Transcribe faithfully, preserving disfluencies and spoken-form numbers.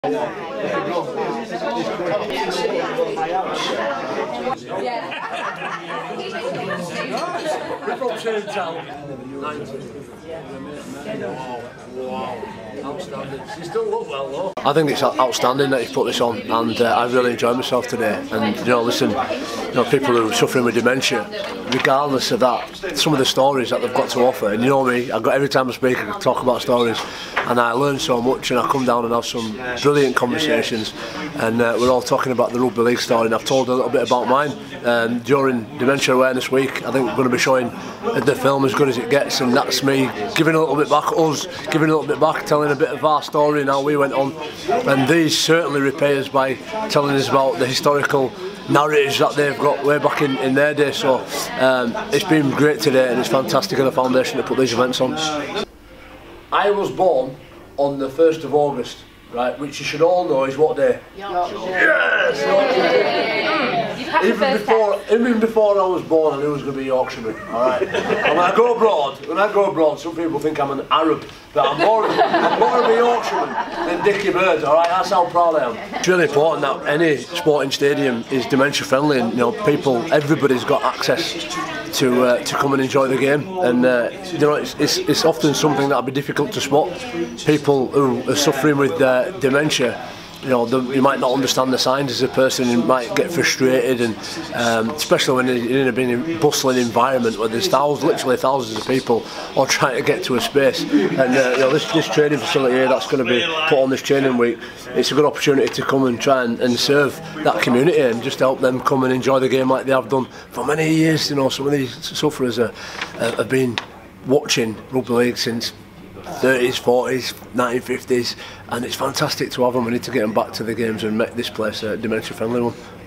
From Same Town. Wow. Outstanding. You still look well though. I think it's outstanding that you've put this on, and uh, I really enjoyed myself today. And you know, listen, you know, people who are suffering with dementia, regardless of that, some of the stories that they've got to offer. And you know me, I've got every time I speak, I talk about stories, and I learn so much. And I come down and have some brilliant conversations. And uh, we're all talking about the Rugby League story. And I've told a little bit about mine um, during Dementia Awareness Week. I think we're going to be showing the film As Good As It Gets, and that's me giving a little bit back, us giving a little bit back, telling a bit of our story and how we went on. And these certainly repay us by telling us about the historical narratives that they've got way back in, in their day. So um, it's been great today, and it's fantastic of the foundation to put these events on. I was born on the first of August, right, which you should all know is what day? Yorkshire. Yes! Yorkshire. Even before, even before I was born, I knew I was going to be a Yorkshireman. All right. And when I go abroad, when I go abroad, some people think I'm an Arab, but I'm more, I'm more of a Yorkshireman than Dickie Bird. All right, that's how proud I am. It's really important that any sporting stadium is dementia friendly, and you know, people, everybody's got access to uh, to come and enjoy the game. And uh, you know, it's, it's it's often something that'll be difficult to spot. People who are suffering with uh, dementia, you know, the, you might not understand the signs as a person, and might get frustrated, and um, especially when you're in a, in a bustling environment where there's thousands, literally thousands of people all trying to get to a space. And uh, you know, this, this training facility here that's going to be put on this training week, it's a good opportunity to come and try and, and serve that community and just help them come and enjoy the game like they have done for many years. You know, some of these sufferers are, uh, have been watching rugby league since thirties, forties, nineteen fifties, and it's fantastic to have them. We need to get them back to the games and make this place a dementia friendly one.